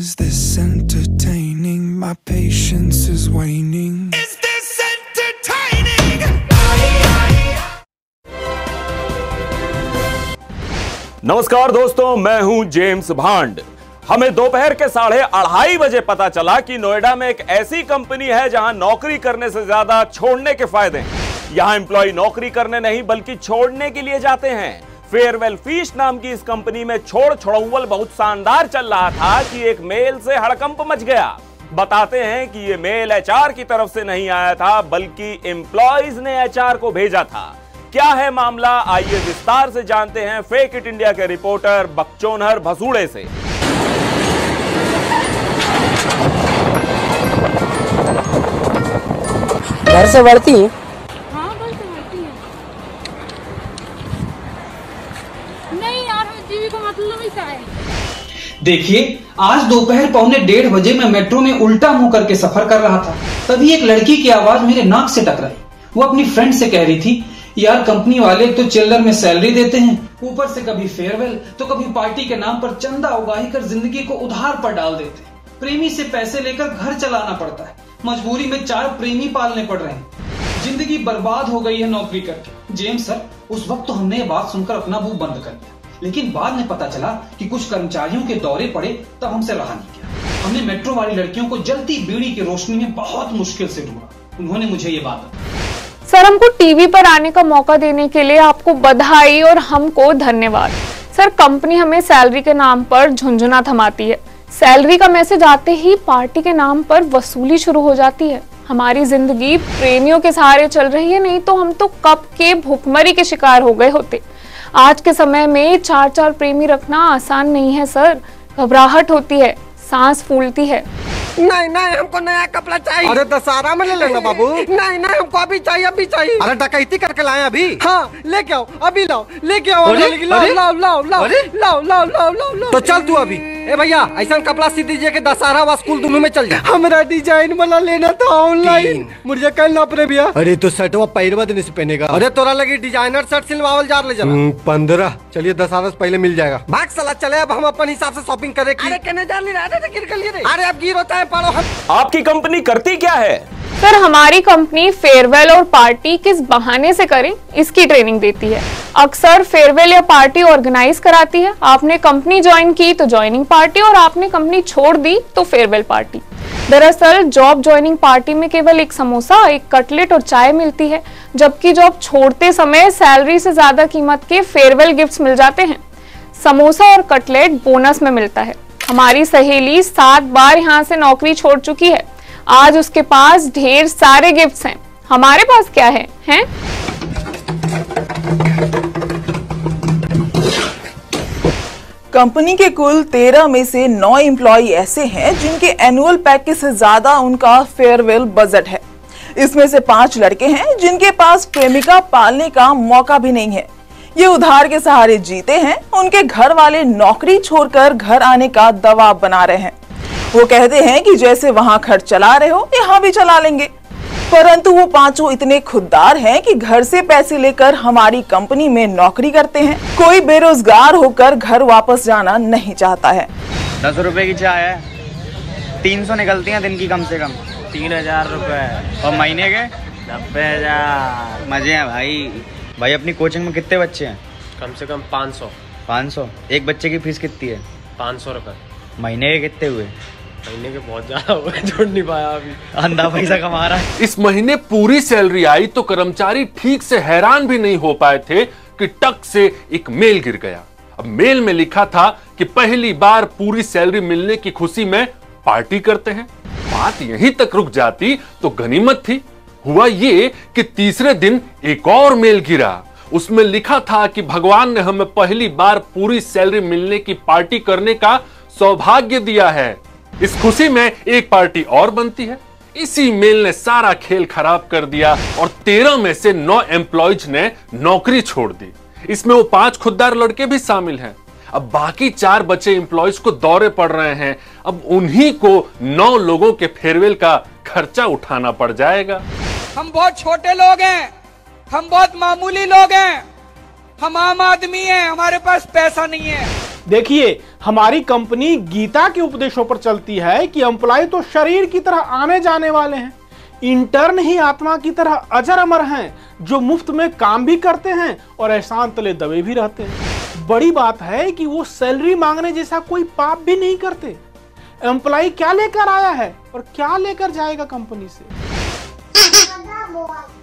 Is this entertaining? My patience is waning. Is this entertaining? नमस्कार दोस्तों, मैं हूं जेम्स भांड। हमें दोपहर के 2:30 बजे पता चला कि नोएडा में एक ऐसी कंपनी है जहां नौकरी करने से ज्यादा छोड़ने के फायदे हैं। यहां एम्प्लॉय नौकरी करने नहीं बल्कि छोड़ने के लिए जाते हैं। फेयरवेल फीस्ट नाम की इस कंपनी में छोड़ौवल बहुत शानदार चल रहा था कि एक मेल से हड़कंप मच गया। बताते हैं कि ये मेल एचआर की तरफ से नहीं आया था बल्कि एम्प्लॉयज ने एचआर को भेजा था। क्या है मामला, आइए विस्तार से जानते हैं फेक इट इंडिया के रिपोर्टर बकचोनहर भसूड़े से। घर से बढ़ती हूँ। हाँ, घर से बढ़ती है। नहीं यार, जीवी को मतलब ही क्या है। देखिए, आज दोपहर 1:45 बजे मैं मेट्रो में उल्टा मुंह करके सफर कर रहा था। तभी एक लड़की की आवाज मेरे नाक से टकराई। वो अपनी फ्रेंड से कह रही थी, यार कंपनी वाले तो चिल्लर में सैलरी देते हैं, ऊपर से कभी फेयरवेल तो कभी पार्टी के नाम पर चंदा उगाही कर जिंदगी को उधार पर डाल देते हैं। प्रेमी से पैसे लेकर घर चलाना पड़ता है, मजबूरी में 4 प्रेमी पालने पड़ रहे हैं। जिंदगी बर्बाद हो गई है नौकरी करके। जेम्स सर, उस वक्त तो हमने ये बात सुनकर अपना मुंह बंद कर दिया, लेकिन बाद में पता चला कि कुछ कर्मचारियों के दौरे पड़े, तब हमसे रहा नहीं गया। हमने मेट्रो वाली लड़कियों को जलती बीड़ी की रोशनी में बहुत मुश्किल से ढूंढा। उन्होंने मुझे ये बात बताई। सर, हमको टीवी पर आने का मौका देने के लिए आपको बधाई और हमको धन्यवाद। सर, कंपनी हमें सैलरी के नाम पर झुंझुना थमाती है। सैलरी का मैसेज आते ही पार्टी के नाम पर वसूली शुरू हो जाती है। हमारी जिंदगी प्रेमियों के सहारे चल रही है, नहीं तो हम तो कब के भूखमरी के शिकार हो गए होते। आज के समय में 4 प्रेमी रखना आसान नहीं है सर। घबराहट होती है, सांस फूलती है। नहीं नहीं, हमको नया कपड़ा चाहिए। अरे दशहरा में ले लेना बाबू। नहीं नहीं, हमको अभी चाहिए, अभी चाहिए। अरे डकैती करके लाए अभी। हाँ, लेके आओ, अभी लाओ, लेके आओ, लाओ लाओ लाओ लाओ। तो चल तू अभी। ए भैया, ऐसा कपड़ा सी दीजिए कि दशहरा व स्कूल दोनों में चल जाए। हमारा डिजाइन वाला लेना था ऑनलाइन, मुझे कल ना पड़े भैया। अरे तो शर्टवा पैरवा दिन से पहनेगा। अरे तोरा लगी डिजाइनर शर्ट सिलवावल जार ले जा। 15, चलिए दशहरा से पहले मिल जाएगा। भाग साला, चले अब हम अपन हिसाब से शॉपिंग करे। अरे कहने जा ले रहा था, गिर कर लिए। अरे अब गिर होता है, पढ़ो। आपकी कंपनी करती क्या है? सर, हमारी कंपनी फेयरवेल और पार्टी किस बहाने से करें इसकी ट्रेनिंग देती है। अक्सर फेयरवेल या पार्टी ऑर्गेनाइज कराती है। आपने कंपनी ज्वाइन की तो ज्वाइनिंग पार्टी, और आपने कंपनी छोड़ दी तो फेयरवेल पार्टी। दरअसल जॉब ज्वाइनिंग पार्टी में केवल एक समोसा, एक कटलेट और चाय मिलती है, जबकि जॉब छोड़ते समय सैलरी से ज्यादा कीमत के फेयरवेल गिफ्ट्स मिल जाते हैं। समोसा और कटलेट बोनस में मिलता है। हमारी सहेली 7 बार यहाँ से नौकरी छोड़ चुकी है। आज उसके पास ढेर सारे गिफ्ट्स हैं। हमारे पास क्या है, हैं? कंपनी के कुल 13 में से 9 एम्प्लॉय ऐसे हैं जिनके एनुअल पैकेज से ज्यादा उनका फेयरवेल बजट है। इसमें से 5 लड़के हैं जिनके पास प्रेमिका पालने का मौका भी नहीं है। ये उधार के सहारे जीते हैं। उनके घर वाले नौकरी छोड़कर घर आने का दबाव बना रहे हैं। वो कहते हैं कि जैसे वहां खर्च चला रहे हो, यहाँ भी चला लेंगे। परंतु वो 5 इतने खुददार हैं कि घर से पैसे लेकर हमारी कंपनी में नौकरी करते हैं। कोई बेरोजगार होकर घर वापस जाना नहीं चाहता है। 10 रुपए की चाय है, 300 निकलती हैं दिन की कम से कम। 3000 रुपए और महीने के 90,000। मजे हैं भाई। भाई, अपनी कोचिंग में कितने बच्चे हैं? कम से कम 500। 500? एक बच्चे की फीस कितनी है? 500 रुपए। महीने के कितने हुए? महीने के बहुत ज्यादा हुए, जोड़ नहीं पाया अभी। अंधा पैसा कमा रहा है। इस महीने पूरी सैलरी आई तो कर्मचारी ठीक से हैरान भी नहीं हो पाए थे कि टक से एक मेल गिर गया। अब मेल में लिखा था कि पहली बार पूरी सैलरी मिलने की खुशी में पार्टी करते हैं। बात यहीं तक रुक जाती तो गनीमत थी। हुआ ये कि तीसरे दिन एक और मेल गिरा। उसमें लिखा था कि भगवान ने हमें पहली बार पूरी सैलरी मिलने की पार्टी करने का सौभाग्य दिया है। इस खुशी में एक पार्टी और बनती है। इसी मेल ने सारा खेल खराब कर दिया और 13 में से 9 एम्प्लॉयज ने नौकरी छोड़ दी। इसमें वो 5 खुददार लड़के भी शामिल हैं। अब बाकी 4 बचे एम्प्लॉयज को दौरे पड़ रहे हैं। अब उन्हीं को 9 लोगों के फेयरवेल का खर्चा उठाना पड़ जाएगा। हम बहुत छोटे लोग हैं, हम बहुत मामूली लोग हैं, हम आम आदमी हैं, हमारे पास पैसा नहीं है। देखिए, हमारी कंपनी गीता के उपदेशों पर चलती है कि एम्प्लॉय तो शरीर की तरह आने जाने वाले हैं, इंटर्न ही आत्मा की तरह अजर अमर हैं, जो मुफ्त में काम भी करते हैं और एहसान तले दबे भी रहते हैं। बड़ी बात है कि वो सैलरी मांगने जैसा कोई पाप भी नहीं करते। एम्प्लॉय क्या लेकर आया है और क्या लेकर जाएगा कंपनी से।